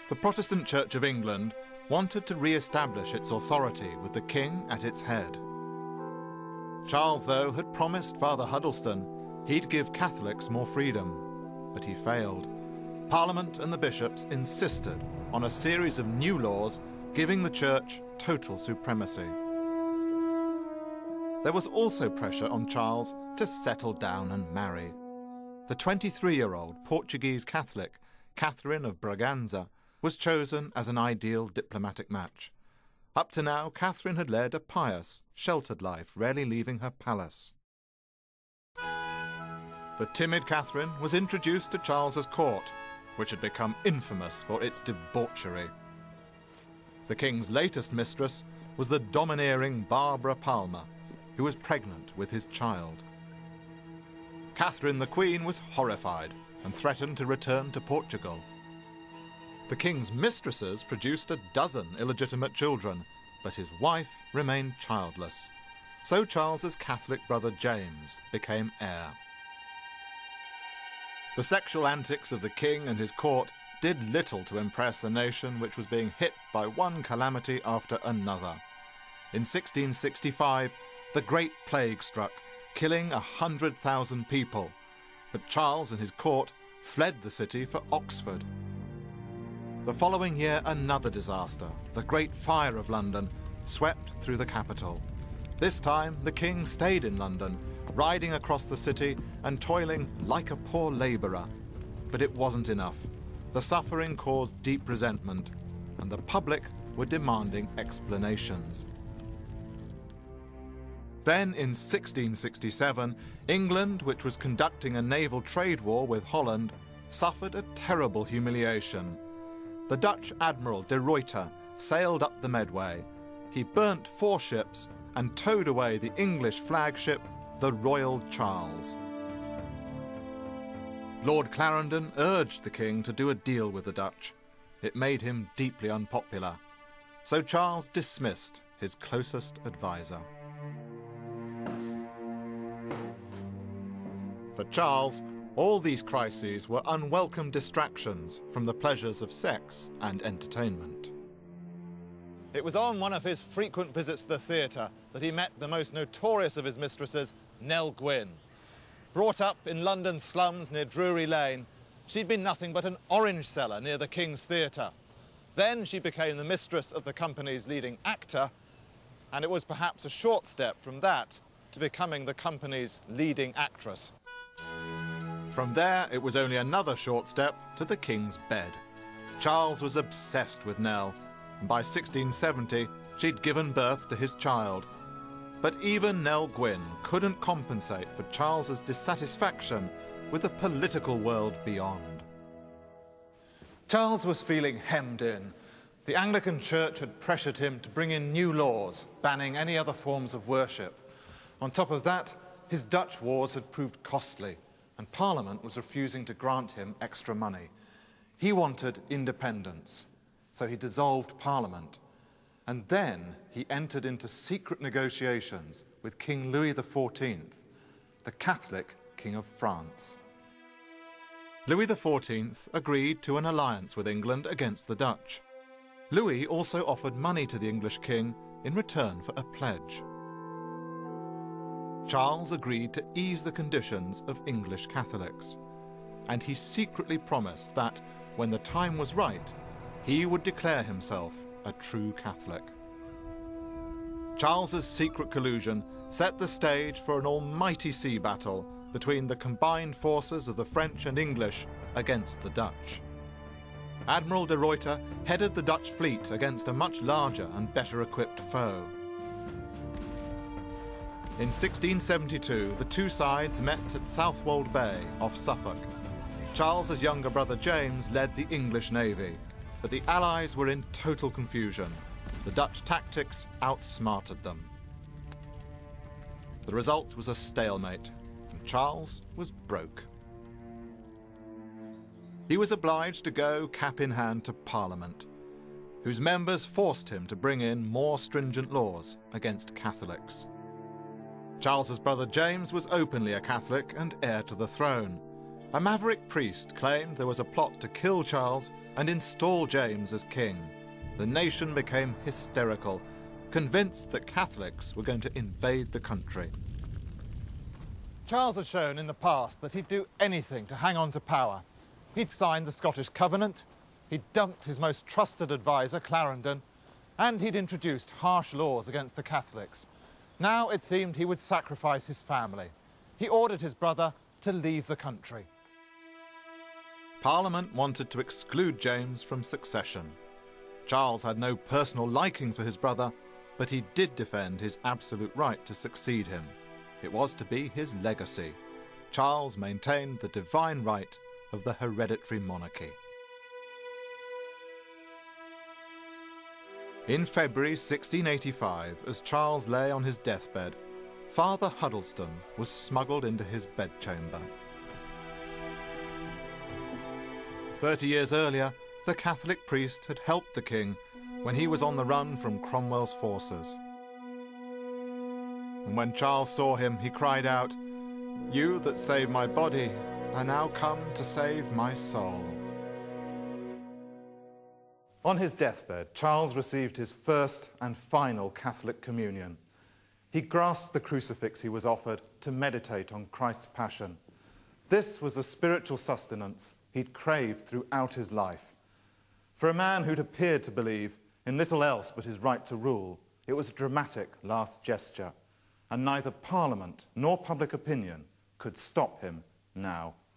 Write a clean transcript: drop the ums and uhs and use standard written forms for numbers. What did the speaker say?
The Protestant Church of England wanted to re-establish its authority with the king at its head. Charles, though, had promised Father Huddleston he'd give Catholics more freedom, but he failed. Parliament and the bishops insisted on a series of new laws giving the Church total supremacy. There was also pressure on Charles to settle down and marry. The 23-year-old Portuguese Catholic, Catherine of Braganza, was chosen as an ideal diplomatic match. Up to now, Catherine had led a pious, sheltered life, rarely leaving her palace. The timid Catherine was introduced to Charles's court, which had become infamous for its debauchery. The king's latest mistress was the domineering Barbara Palmer, who was pregnant with his child. Catherine the Queen was horrified and threatened to return to Portugal. The king's mistresses produced a dozen illegitimate children, but his wife remained childless. So Charles's Catholic brother James became heir. The sexual antics of the king and his court did little to impress a nation which was being hit by one calamity after another. In 1665, the Great Plague struck, killing 100,000 people, but Charles and his court fled the city for Oxford. The following year, another disaster, the Great Fire of London, swept through the capital. This time, the king stayed in London, riding across the city and toiling like a poor labourer. But it wasn't enough. The suffering caused deep resentment, and the public were demanding explanations. Then, in 1667, England, which was conducting a naval trade war with Holland, suffered a terrible humiliation. The Dutch Admiral de Ruyter sailed up the Medway. He burnt 4 ships and towed away the English flagship, the Royal Charles. Lord Clarendon urged the king to do a deal with the Dutch. It made him deeply unpopular. So Charles dismissed his closest advisor. For Charles, all these crises were unwelcome distractions from the pleasures of sex and entertainment. It was on one of his frequent visits to the theatre that he met the most notorious of his mistresses, Nell Gwynn. Brought up in London's slums near Drury Lane, she'd been nothing but an orange seller near the King's Theatre. Then she became the mistress of the company's leading actor, and it was perhaps a short step from that to becoming the company's leading actress. From there, it was only another short step to the king's bed. Charles was obsessed with Nell, and by 1670, she'd given birth to his child. But even Nell Gwynn couldn't compensate for Charles's dissatisfaction with the political world beyond. Charles was feeling hemmed in. The Anglican Church had pressured him to bring in new laws, banning any other forms of worship. On top of that, his Dutch wars had proved costly, and Parliament was refusing to grant him extra money. He wanted independence, so he dissolved Parliament. And then he entered into secret negotiations with King Louis XIV, the Catholic King of France. Louis XIV agreed to an alliance with England against the Dutch. Louis also offered money to the English king in return for a pledge. Charles agreed to ease the conditions of English Catholics, and he secretly promised that, when the time was right, he would declare himself a true Catholic. Charles's secret collusion set the stage for an almighty sea battle between the combined forces of the French and English against the Dutch. Admiral de Ruyter headed the Dutch fleet against a much larger and better equipped foe. In 1672, the two sides met at Southwold Bay off Suffolk. Charles's younger brother James led the English navy, but the Allies were in total confusion. The Dutch tactics outsmarted them. The result was a stalemate, and Charles was broke. He was obliged to go cap in hand to Parliament, whose members forced him to bring in more stringent laws against Catholics. Charles's brother James was openly a Catholic and heir to the throne. A maverick priest claimed there was a plot to kill Charles and install James as king. The nation became hysterical, convinced that Catholics were going to invade the country. Charles had shown in the past that he'd do anything to hang on to power. He'd signed the Scottish Covenant, he'd dumped his most trusted advisor, Clarendon, and he'd introduced harsh laws against the Catholics. Now it seemed he would sacrifice his family. He ordered his brother to leave the country. Parliament wanted to exclude James from succession. Charles had no personal liking for his brother, but he did defend his absolute right to succeed him. It was to be his legacy. Charles maintained the divine right of the hereditary monarchy. In February 1685, as Charles lay on his deathbed, Father Huddleston was smuggled into his bedchamber. 30 years earlier, the Catholic priest had helped the king when he was on the run from Cromwell's forces. And when Charles saw him, he cried out, "You that saved my body are now come to save my soul." On his deathbed, Charles received his first and final Catholic communion. He grasped the crucifix he was offered to meditate on Christ's passion. This was the spiritual sustenance he'd craved throughout his life. For a man who'd appeared to believe in little else but his right to rule, it was a dramatic last gesture, and neither Parliament nor public opinion could stop him now.